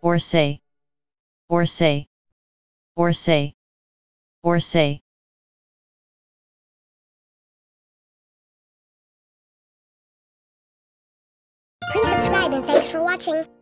or say, or say, or say, or say. Please subscribe and thanks for watching.